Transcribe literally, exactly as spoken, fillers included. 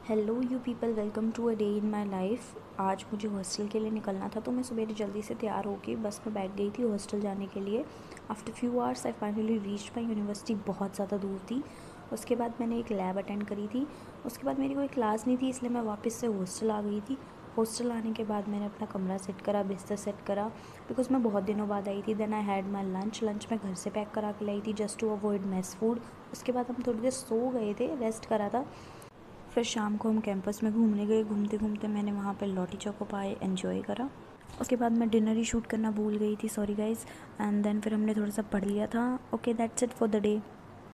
Hello you people, welcome to a day in my life. आज मुझे hostel के लिए निकलना था तो मैं सुबह जल्दी से तैयार होकर बस में बैठ गई थी हॉस्टल जाने के लिए। After few hours I finally reach my university. बहुत ज़्यादा दूर थी। उसके बाद मैंने एक लैब अटेंड करी थी। उसके बाद मेरी कोई क्लास नहीं थी, इसलिए मैं वापस से हॉस्टल आ गई थी। हॉस्टल आने के बाद मैंने अपना कमरा सेट करा, बिस्तर सेट करा, बिकॉज मैं बहुत दिनों बाद आई थी। Then I had my lunch lunch मैं घर से पैक करा के लाई थी just to avoid mess food. उसके बाद हम थोड़ी देर सो गए थे, रेस्ट करा था। फिर शाम को हम कैंपस में घूमने गए। घूमते घूमते मैंने वहाँ पे लॉटी चौको पाए, एंजॉय करा। उसके बाद मैं डिनर ही शूट करना भूल गई थी, सॉरी गाइज़। एंड देन फिर हमने थोड़ा सा पढ़ लिया था। Okay, that's it for the day.